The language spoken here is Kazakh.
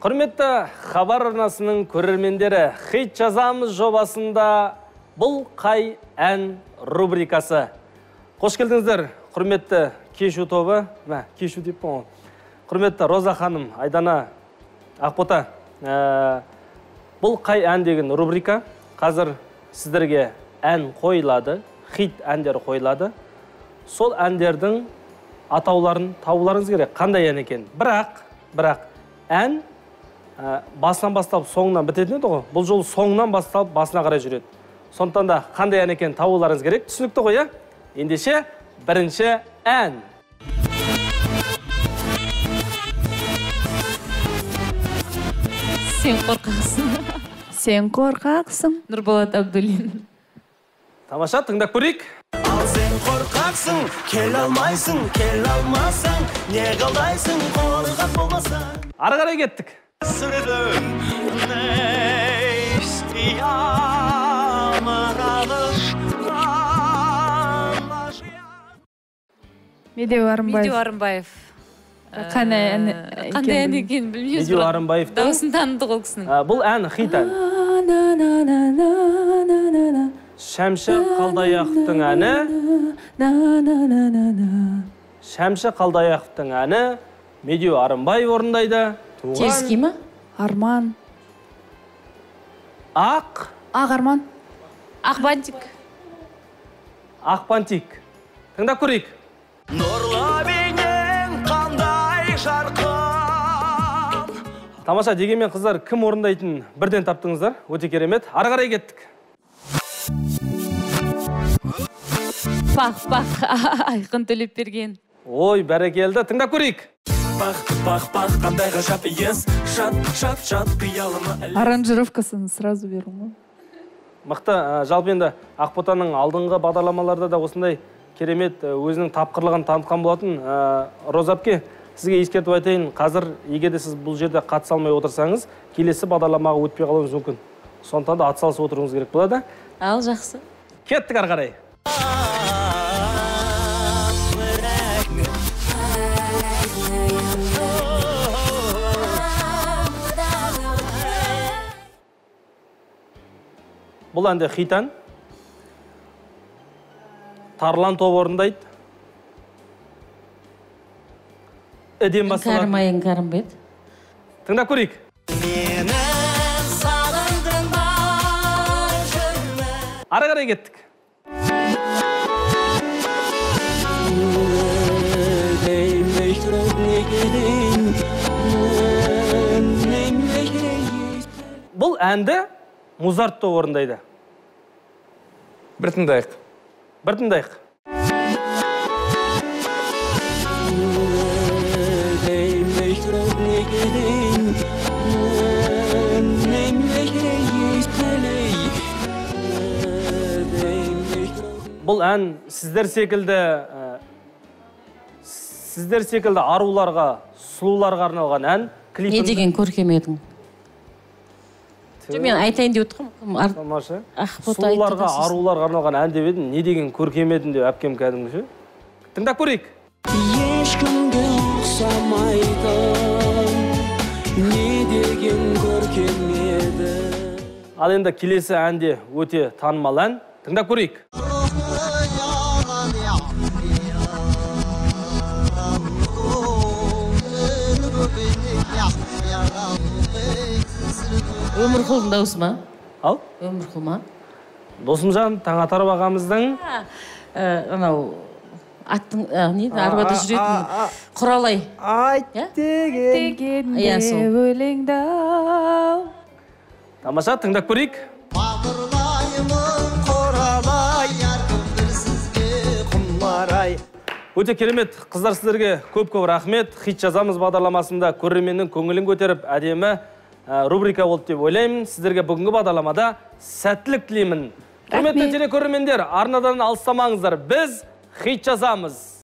Құрметті хабар арнасының көрермендері, хит жазамыз жобасында бұл қай ән рубрикасы. Қош келдіңіздер, құрметті кешу тобы. Кешу деп пон. Құрметті Роза ханым, Айдана, Ақбота. Бұл қай ән деген рубрика. Қазір сіздерге ән қойылады, хит әндер қойылады. Сол әндердің атауларын тауларыңыз керек. Қандай ән екен? Бірақ ән басынан бастап соңынан бітетін еді ғой. Бұл жол соңынан бастап басына қарай жүреді. Сондықтан да қандай ән екен табуларыңыз керек. Түсінікті ғой, иә? Ендеше бірінші ән. Сен қорқақсың. Сен қорқақсың. Нұрболат Абдуллин. Тамаша, тыңдап көрейік. Ал сен қорқақсың, кел алмайсың, кел алмасың, не қалдайсың, қорқақ болмасың. Ары қарай кеттік. Сүрдің Медеу Арынбаев. Қандай ән екен білмейміз. Медеу Арынбаевтың дауысын таныдық ол кісінің. Бұл ән хит ән. Шәмші Қалдаяқовтың әні. Шәмші Қалдаяқовтың әні Медеу Арынбаев орындайды. Теріскей ма? Арман. Ақ Арман. Ақбантик. Ақбантик. Тыңдап көрейік. Нұрлы бейнең қандай жарқын. Тамаша, дегенмен қыздар, кім орындайтын бірден таптыңыздар? Өте керемет. Ары қарай кеттік. Пақ, Айқын Төлепберген. Ой, бәрекелді. Тыңдап көрейік. Пақ, қандай ғажап ес. Шат, қиялыма. Аранжировкасын сразу беру ма? Мықты, жалпы енді Ақботаның алдыңғы бағдарламаларда да осындай керемет өзінің тапқырлығын танытқан болатын. Роза әпке, сізге ескертіп айтайын, қазір егер де сіз бұл жерде қатыса алмай отырсаңыз, келесі бағдарламаға өтпей қалуыңыз мүмкін. Сондықтан да атсалысып отыруыңыз керек болады. Ал, жақсы. Кеттік ары қарай. Бұл әнде хит ән. Тарлан тобы орындайды. Эден басылған. Кәрімайын Кәрімбет. Тыңдап көрейік. Мені сағындың бар жүрме. Ары қарай кеттік. Бұл әнді Музарт тобы орындайды. Бір тыңдайық. Бұл ән сіздер секілді аруларға, сұлуларға арналған ән. Не деген көркем едің? Мен айтайын деп отырмын. Тамаша. Сұлуларға, аруларға арналған ән деп едім, не деген көркем едің деп әпкем кәдімгі ше. Тыңдап көрейік. Ешкімге ұқсамайды, не деген көркем еді. Ал енді келесі әнде өте танымал ән. Тыңдап көрейік. Өмірқұлдың дауысы ма? Ал? Өмірқұл ма? Досымжан Таңатаров ағамыздың Анау аттың, арбада жүретін Құралай. Айт дегенде өлеңдау. Тамаша, тыңдап көрейік. Өте керемет, қыздар, сіздерге көп-көп рахмет. Хит жазамыз бағдарламасында көрерменнің көңілін көтеріп, әдемі рубрика болды деп ойлаймын. Сіздерге бүгінгі бағдарламада сәттілік тілеймін. Құрметті телекөрермендер, арнадан алыстамаңыздар. Біз хит жазамыз.